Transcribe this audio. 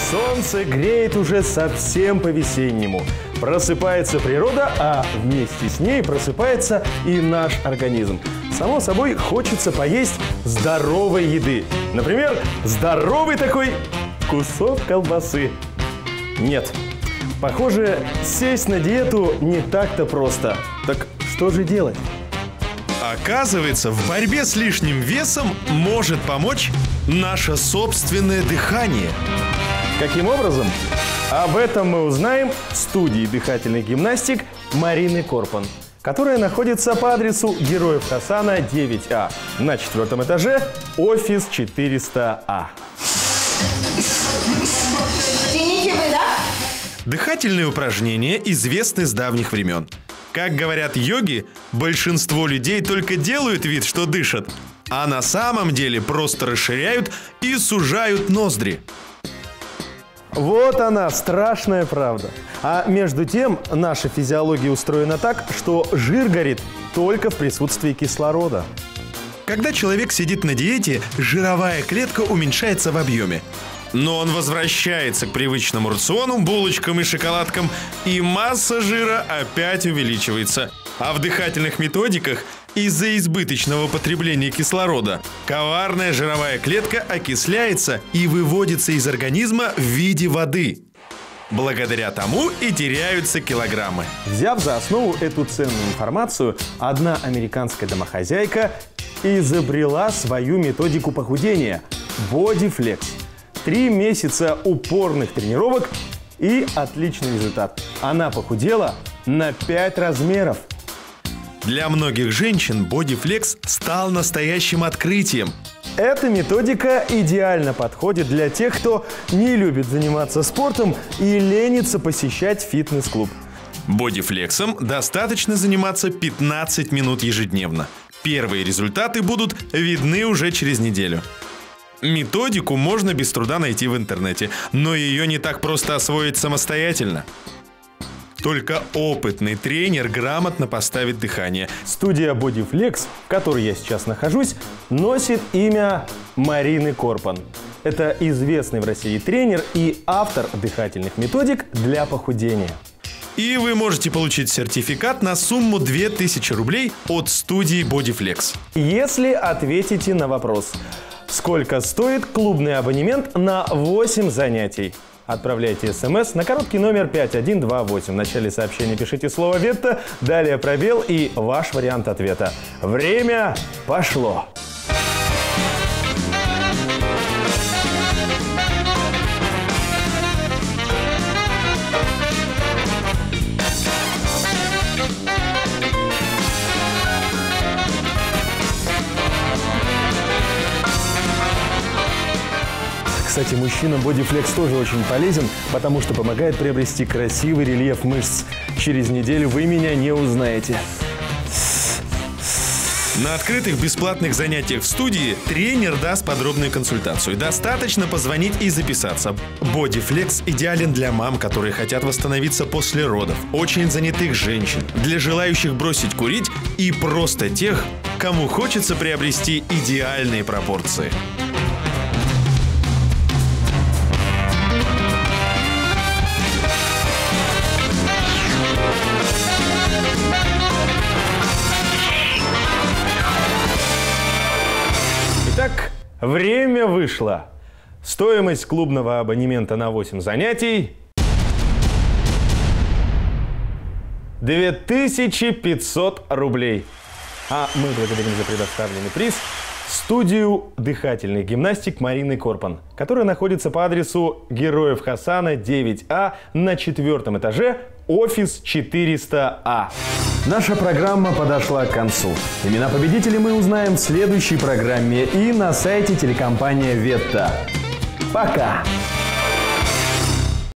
Солнце греет уже совсем по-весеннему. Просыпается природа, а вместе с ней просыпается и наш организм. Само собой, хочется поесть здоровой еды. Например, здоровый такой кусок колбасы. Нет, похоже, сесть на диету не так-то просто. Так что же делать? Оказывается, в борьбе с лишним весом может помочь наше собственное дыхание. Каким образом? Об этом мы узнаем в студии дыхательных гимнастик Марины Корпан, которая находится по адресу Героев Хасана, 9А, на 4-м этаже, офис 400А. Извините, вы, да? Дыхательные упражнения известны с давних времен. Как говорят йоги, большинство людей только делают вид, что дышат, а на самом деле просто расширяют и сужают ноздри. Вот она, страшная правда. А между тем, наша физиология устроена так, что жир горит только в присутствии кислорода. Когда человек сидит на диете, жировая клетка уменьшается в объеме. Но он возвращается к привычному рациону, булочкам и шоколадкам, и масса жира опять увеличивается. А в дыхательных методиках из-за избыточного потребления кислорода коварная жировая клетка окисляется и выводится из организма в виде воды. Благодаря тому и теряются килограммы. Взяв за основу эту ценную информацию, одна американская домохозяйка изобрела свою методику похудения – BodyFlex. 3 месяца упорных тренировок и отличный результат. Она похудела на 5 размеров. Для многих женщин BodyFlex стал настоящим открытием. Эта методика идеально подходит для тех, кто не любит заниматься спортом и ленится посещать фитнес-клуб. BodyFlex'ом достаточно заниматься 15 минут ежедневно. Первые результаты будут видны уже через неделю. Методику можно без труда найти в интернете, но ее не так просто освоить самостоятельно. Только опытный тренер грамотно поставит дыхание. Студия BodyFlex, в которой я сейчас нахожусь, носит имя Марины Корпан. Это известный в России тренер и автор дыхательных методик для похудения. И вы можете получить сертификат на сумму 2000 рублей от студии BodyFlex. Если ответите на вопрос, сколько стоит клубный абонемент на 8 занятий? Отправляйте смс на короткий номер 5128. В начале сообщения пишите слово «Ветта», далее пробел и ваш вариант ответа. Время пошло! Кстати, мужчинам BodyFlex тоже очень полезен, потому что помогает приобрести красивый рельеф мышц. Через неделю вы меня не узнаете. На открытых бесплатных занятиях в студии тренер даст подробную консультацию. Достаточно позвонить и записаться. BodyFlex идеален для мам, которые хотят восстановиться после родов, очень занятых женщин, для желающих бросить курить и просто тех, кому хочется приобрести идеальные пропорции. Итак, время вышло. Стоимость клубного абонемента на 8 занятий – 2500 рублей. А мы благодарим за предоставленный приз студию дыхательных гимнастик Марины Корпан, которая находится по адресу Героев Хасана, 9А, на 4-м этаже, офис 400А. Наша программа подошла к концу. Имена победителей мы узнаем в следующей программе и на сайте телекомпании «Ветта». Пока!